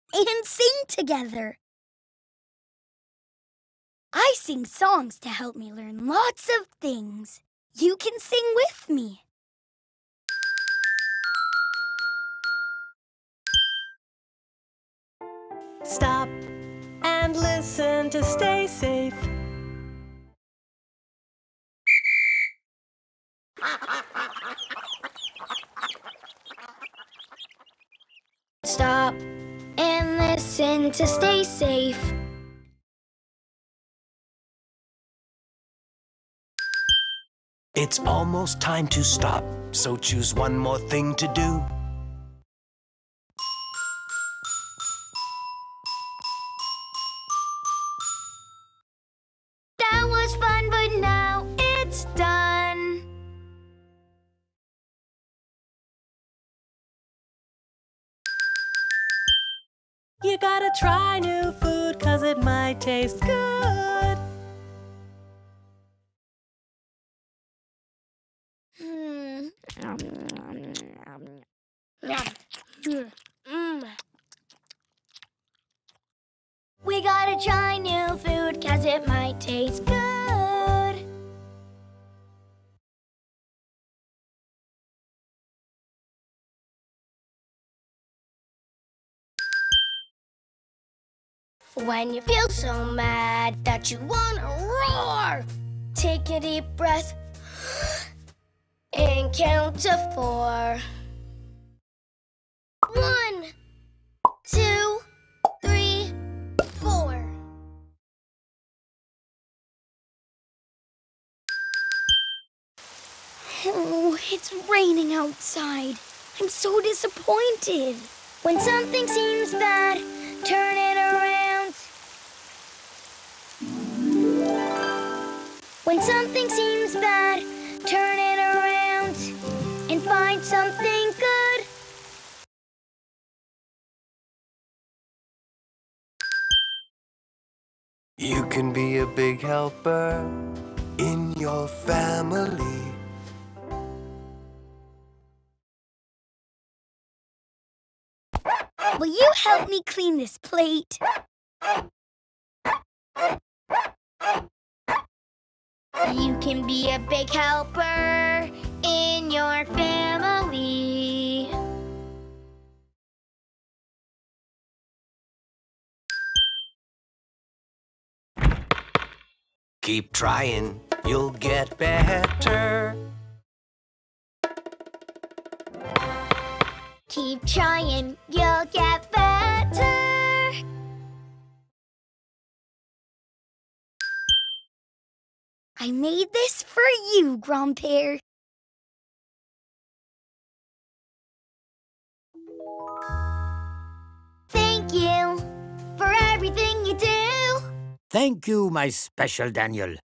and sing together. I sing songs to help me learn lots of things. You can sing with me. Stop and listen to stay safe. Stop and listen to stay safe. It's almost time to stop, so choose one more thing to do. That was fun, but now it's done. You gotta try new food 'cause it might taste good. We gotta try new food 'cause it might taste good. When you feel so mad that you wanna roar, take a deep breath and count to 4. 1, 2, 3, 4. Oh, it's raining outside. I'm so disappointed. When something seems bad, turn it around. When something seems bad, turn it around and find something good. You can be a big helper in your family. Will you help me clean this plate? You can be a big helper in your family. Keep trying, you'll get better. Keep trying, you'll get better. I made this for you, Grandpere. Thank you for everything you do. Thank you, my special Daniel.